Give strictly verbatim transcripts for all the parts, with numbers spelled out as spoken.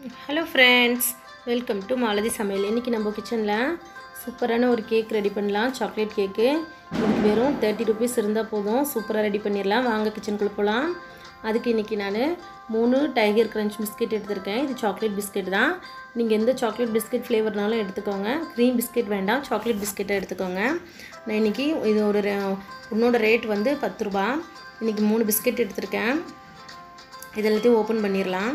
Hello friends, welcome to malathi samayal. இன்னைக்கு நம்ம கிச்சன்ல சூப்பரான ஒரு கேக் ரெடி பண்ணலாம். Chocolate cake. இதுக்கு வெறும் thirty rupees இருந்தா போதும். சூப்பரா ரெடி பண்ணிரலாம். வாங்க கிச்சனுக்குள்ள போலாம். அதுக்கு இன்னைக்கு நான் மூணு டைகர் கிரன்ச் பிஸ்கட் எடுத்துர்க்கேன். இது சாக்லேட் பிஸ்கட் தான். நீங்க எந்த சாக்லேட் பிஸ்கட் ஃப்ளேவர்னாலும் எடுத்துக்கோங்க. க்ரீம் பிஸ்கட் வேண்டாம், சாக்லேட் பிஸ்கட்டை எடுத்துக்கோங்க. நான் இன்னைக்கு இதோட உன்னோட ரேட் வந்து ten ரூபாய். இன்னைக்கு மூணு பிஸ்கட் எடுத்துர்க்கேன். இதெல்லாம் ஓபன் பண்ணிரலாம்.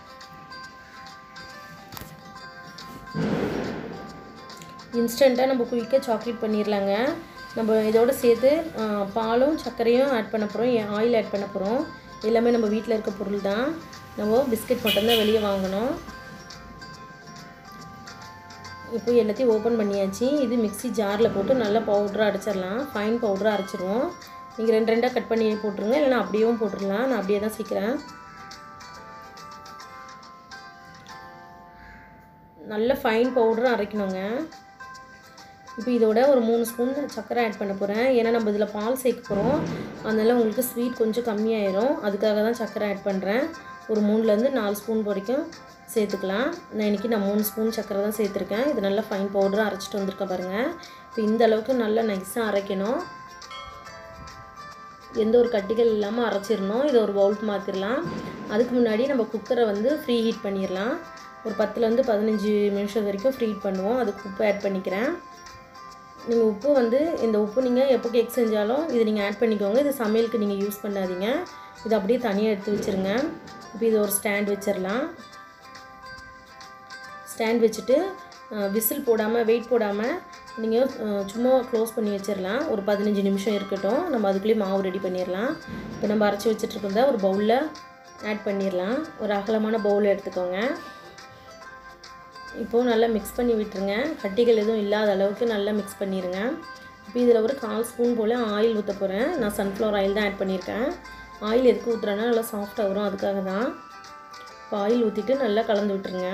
இன்ஸ்டன்ட்டா நம்ம குயிக்கா சாக்லேட் பண்ணிரலாங்க. நம்ம இதோட சேர்த்து பாலும் சர்க்கரையும் ஆட் பண்ணப் போறோம், ஆயில் ஆட் பண்ணப் போறோம். எல்லாமே நம்ம வீட்ல இருக்க பொருள் தான். நம்ம பிஸ்கட் மட்டும் தான் வெளிய வாங்கணும். இப்போ எல்லாத்தையும் ஓபன் பண்ணியாச்சு. இது மிக்ஸி ஜார்ல போட்டு நல்லா பவுடரா அரைச்சிரலாம். ஃபைன் பவுடரா அரைச்சிருவோம். நீங்க ரெண்டு ரெண்டா கட் பண்ணி போட்டுருங்க, இல்லனா அப்படியேவும் போட்டுறலாம். நான் அப்படியே தான் சீக்கிரம். நல்ல ஃபைன் பவுடரா அரைக்கணுங்க. இப்போ இதோட ஒரு மூணு ஸ்பூன் சக்கரை ஆட் பண்ண போறேன். ஏன்னா நம்ம இதல பால் சேர்க்க போறோம். அதனால உங்களுக்கு ஸ்வீட் கொஞ்சம் கம்மியாயிரும். அதுக்காக தான் சக்கரை ஆட் பண்றேன். ஒரு மூணுல இருந்து நாலு ஸ்பூன் வரைக்கும் சேர்த்துக்கலாம். நான் இன்னைக்கு நான் மூணு ஸ்பூன் சக்கரை தான் சேர்த்திருக்கேன். இது நல்ல ஃபைன் பவுடரா அரைச்சிட்டு வந்திருக்க பாருங்க. இப்போ இந்த அளவுக்கு நல்லா நைஸா அரைக்கணும். எந்த ஒரு கட்டிகள் இல்லாம அரைச்சிரணும். இத ஒரு பவுலுக்கு மாத்திரலாம். அதுக்கு முன்னாடி நம்ம குக்கரை வந்து ஃப்ரீ ஹீட் பண்ணிரலாம். ஒரு பத்துல இருந்து பதினஞ்சு நிமிஷம் வரைக்கும் ஃப்ரீ ஹீட் பண்ணுவோம். அதுக்கு உப்பு ஆட் பண்ணிக்கிறேன். நீங்க உப்பு வந்து இந்த உப்பு நீங்க எப்போ கேக் செஞ்சாலும் இது நீங்க ஆட் பண்ணிக்கோங்க. இது சமையலுக்கு நீங்க யூஸ் பண்ணாதீங்க. இது அப்படியே தனியா எடுத்து வச்சிருங்க. இப்போ இது ஒரு ஸ்டாண்ட் வச்சிரலாம். ஸ்டாண்ட் வச்சிட்டு விசில் போடாம வெயிட் போடாம நீங்க சும்மா க்ளோஸ் பண்ணி வச்சிரலாம். ஒரு பதினஞ்சு நிமிஷம் இருக்கட்டும். நம்ம அதுக்குள்ளே மாவு ரெடி பண்ணிரலாம். இப்போ நம்ம அரைச்சு வச்சிட்டு இருக்கறத ஒரு பவுல்ல ஆட் பண்ணிரலாம். ஒரு அகலமான பவுல் எடுத்துக்கோங்க. இப்போ நல்லா mix பண்ணி விட்டுருங்க. கட்டிகள் எதுவும் இல்லாத அளவுக்கு நல்லா mix பண்ணிருங்க. இப்போ இதல ஒரு கால் ஸ்பூன் போல ஆயில் ஊத்த போறேன். நான் sunflower oil தான் ஆட் பண்ணிருக்கேன். ஆயில் எதுக்கு ஊத்துறேன்னா நல்லா சாஃப்ட்டா வரும், அதுக்காக தான். இப்போ ஆயில் ஊத்திட்டு நல்லா கலந்து விட்டுருங்க.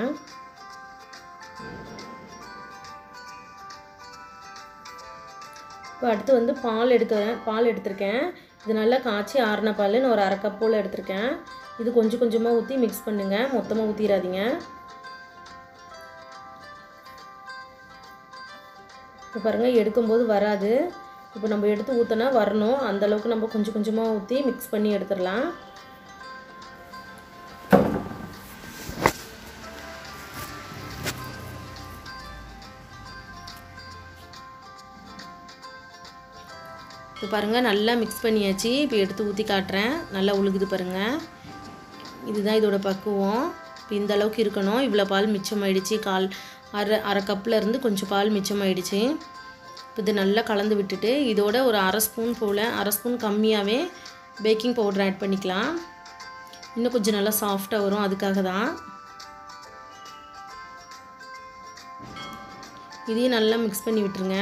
இப்போ அடுத்து வந்து பால் எடுக்கறேன். பால் எடுத்துர்க்கேன். இது நல்லா காய்ச்சி ஆறுன பால் நான் ஒரு அரை கப் போல எடுத்துர்க்கேன். இது கொஞ்சம் கொஞ்சமா ஊத்தி mix பண்ணுங்க. மொத்தமா ஊத்திராதீங்க. இப்போ பாருங்க எடுக்கும்போது வராது. இப்போ நம்ம எடுத்து ஊத்துனா வரணும். அந்த அளவுக்கு நம்ம கொஞ்சம் கொஞ்சமா ஊத்தி mix பண்ணி எடுத்துறலாம். இப்போ பாருங்க நல்லா mix பண்ணியாச்சு. இப்போ எடுத்து ஊத்தி காட்றேன். நல்லா உழுகுது பாருங்க. இதுதான் இதோட பக்குவம். இப்போ இந்த அளவுக்கு இருக்கணும். இவ்ளோ பால் மிச்சமாயிடுச்சு. கால் அரை அரை கப்ல இருந்து கொஞ்சம் பால் மிச்சமாயிடுச்சு. இப்போ இது நல்லா கலந்து விட்டுட்டு இதோட ஒரு அரை ஸ்பூன் போல அரை ஸ்பூன் கம்மியாவே பேக்கிங் பவுடர் ஆட் பண்ணிக்கலாம். இன்னும் கொஞ்சம் நல்லா சாஃப்ட்டா வரும், அதுக்காக தான். இதையும் நல்லா mix பண்ணி விட்டுருங்க.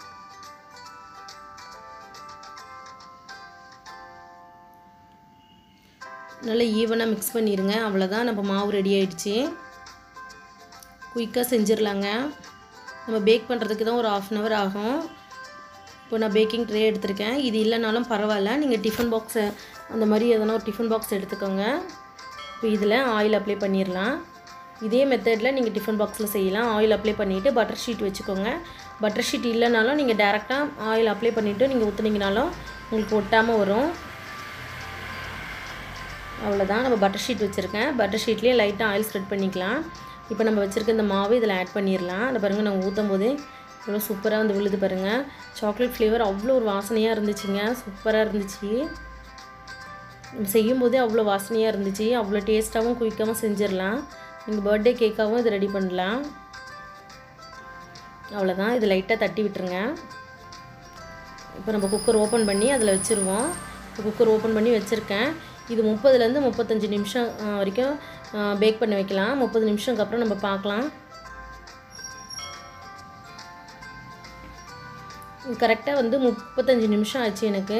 நல்லா ஈவனா mix பண்ணிருங்க. அவ்வளவுதான், நம்ம மாவு ரெடி ஆயிடுச்சு. குயிக்கா செஞ்சிரலாங்க. நம்ம பேக் பண்றதுக்கு தான் ஒரு half an hour ஆகும். இப்போ நான் பேக்கிங் ட்ரே எடுத்துர்க்கேன். இது இல்லனாலும் பரவாயில்லை. நீங்க டிஃபன் பாக்ஸ் அந்த மாதிரி எதனா ஒரு டிஃபன் பாக்ஸ் எடுத்துக்கோங்க. இப்போ இதல ஆயில் அப்ளை பண்ணிரலாம். இதே மெத்தட்ல நீங்க டிஃபன் பாக்ஸ்ல செய்யலாம். ஆயில் அப்ளை பண்ணிட்டு பட்டர் ஷீட் வெச்சுக்கோங்க. பட்டர் ஷீட் இல்லனாலும் நீங்க டைரக்ட்டா ஆயில் அப்ளை பண்ணிட்டு நீங்க ஊத்துனீங்கனாலும் உங்களுக்கு ஒட்டாம வரும். அவ்வளவுதான், நம்ம பட்டர் ஷீட் வெச்சிருக்கேன். பட்டர் ஷீட்லயே லைட்டா ஆயில் ஸ்ப்ரெட் பண்ணிக்கலாம். இப்போ நம்ம வச்சிருக்க இந்த மாவு இதல ஆட் பண்ணிரலாம். அத பாருங்க நான் ஊத்தும்போது எவ்வளவு சூப்பரா வந்து விழுது பாருங்க. சாக்லேட் ஃப்ளேவர் அவ்வளோ ஒரு வாசனையா இருந்துச்சுங்க. சூப்பரா இருந்துச்சு. செய்யும்போதே அவ்வளோ வாசனையா இருந்துச்சு. அவ்வளோ டேஸ்டாவும் குயிக்காவும் செஞ்சிரலாம். நீங்க பர்த்டே கேக்காவும் இது ரெடி பண்ணலாம். அவ்வளவுதான், இது லைட்டா தட்டி விட்டுருங்க. இப்போ நம்ம குக்கர் ஓபன் பண்ணி அதல வெச்சிருவோம். குக்கர் ஓபன் பண்ணி வெச்சிருக்கேன். இது முப்பதுல இருந்து முப்பத்தஞ்சு நிமிஷம் வரைக்கும் பேக் பண்ண வைக்கலாம். முப்பது நிமிஷத்துக்கு அப்புறம் நம்ம பார்க்கலாம். கரெக்ட்டா வந்து முப்பத்தஞ்சு நிமிஷம் ஆச்சு எனக்கு.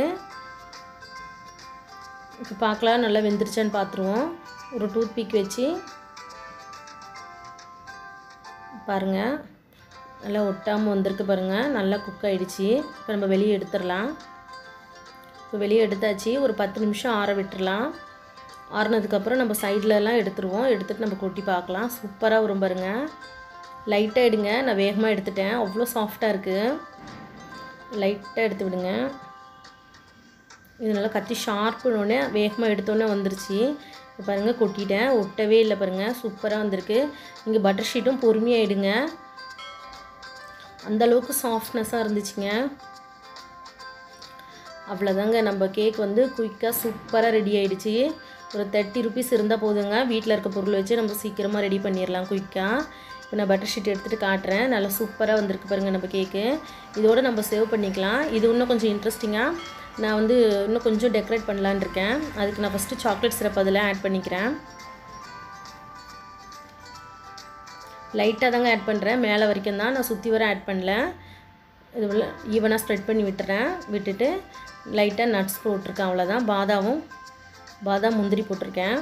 இப்போ பார்க்கலாம் நல்லா வெந்திருச்சான்னு பாத்துருவோம். ஒரு டூத் பிக் வச்சு பாருங்க. நல்லா ஒட்டாம வந்திருக்கு பாருங்க. நல்லா குக் ஆயிடுச்சு. இப்போ நம்ம வெளிய எடுத்துறலாம். இப்போ வெளிய எடுத்தாச்சு. ஒரு பத்து நிமிஷம் ஆற விட்டுறலாம். ஆறுனதுக்கப்புறம் நம்ம சைட்லலாம் எடுத்துருவோம். எடுத்துகிட்டு நம்ம கொட்டி பார்க்கலாம். சூப்பராக வரும் பாருங்க. லைட்டாக எடுங்க. நான் வேகமாக எடுத்துட்டேன். அவ்வளோ சாஃப்டாக இருக்குது. லைட்டாக எடுத்து விடுங்க. இது நல்லா கத்தி ஷார்ப்புனோடனே வேகமாக எடுத்தோடனே வந்துருச்சு. இப்போ பாருங்கள் கொட்டிட்டேன். ஒட்டவே இல்லை பாருங்கள். சூப்பராக வந்திருக்கு. இங்கே பட்டர் ஷீட்டும் பொறுமையாக எடுங்க. அந்தளவுக்கு சாஃப்ட்னஸாக இருந்துச்சுங்க. அவ்வளோதாங்க, நம்ம கேக் வந்து குயிக்காக சூப்பராக ரெடி ஆகிடுச்சு. ஒரு தேர்ட்டி ருபீஸ் இருந்தால் போதுங்க. வீட்டில் இருக்க பொருள் வச்சு நம்ம சீக்கிரமாக ரெடி பண்ணிடலாம் குயிக்காக. இப்போ நான் பட்டர் ஷீட் எடுத்துகிட்டு காட்டுறேன். நல்லா சூப்பராக வந்திருக்கு பாருங்கள் நம்ம கேக்கு. இதோடு நம்ம சேவ் பண்ணிக்கலாம். இது இன்னும் கொஞ்சம் இன்ட்ரெஸ்டிங்காக நான் வந்து இன்னும் கொஞ்சம் டெக்கரேட் பண்ணலான்னு இருக்கேன். அதுக்கு நான் ஃபஸ்ட்டு சாக்லேட் சிரப் அதில் ஆட் பண்ணிக்கிறேன். லைட்டாக தாங்க ஆட் பண்ணுறேன். மேலே வரைக்கும் தான், நான் சுற்றி வர ஆட் பண்ணல. இது உள்ள ஈவனாக ஸ்ப்ரெட் பண்ணி விட்டுறேன். விட்டுட்டு லைட்டாக நட்ஸ் போட்டிருக்கேன். அவ்வளோதான். பாதாமும் பாதாம் முந்திரி போட்டிருக்கேன்.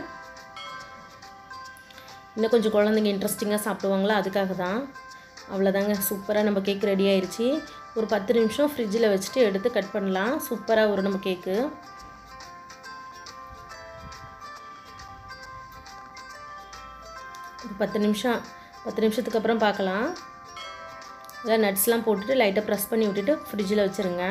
இன்னும் கொஞ்சம் குழந்தைங்க இன்ட்ரெஸ்டிங்காக சாப்பிடுவாங்களா, அதுக்காக தான். அவ்வளோதாங்க, சூப்பராக நம்ம கேக் ரெடி ஆயிடுச்சு. ஒரு பத்து நிமிஷம் ஃப்ரிட்ஜில் வச்சுட்டு எடுத்து கட் பண்ணலாம். சூப்பராக வரும் நம்ம கேக்கு. பத்து நிமிஷம் பத்து நிமிஷத்துக்கு அப்புறம் பார்க்கலாம். இதில் நட்ஸ்லாம் போட்டுட்டு லைட்டாக ப்ரெஸ் பண்ணி விட்டுட்டு ஃப்ரிட்ஜில் வச்சுருங்க.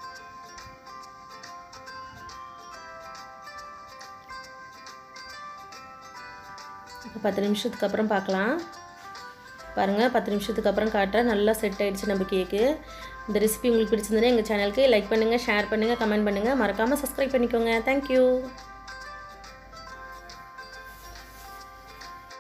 இப்போ பத்து நிமிஷத்துக்கு அப்புறம் பார்க்கலாம். பாருங்கள், பத்து நிமிஷத்துக்கு அப்புறம் காட்டுறேன். நல்லா செட் ஆகிடுச்சு நம்ம கேக்கு. இந்த ரெசிபி உங்களுக்கு பிடிச்சிருந்ததுன்னா எங்கள் சேனலுக்கு லைக் பண்ணுங்கள், ஷேர் பண்ணுங்கள், கமெண்ட் பண்ணுங்கள். மறக்காமல் சப்ஸ்கிரைப் பண்ணிக்கோங்க. தேங்க்யூ.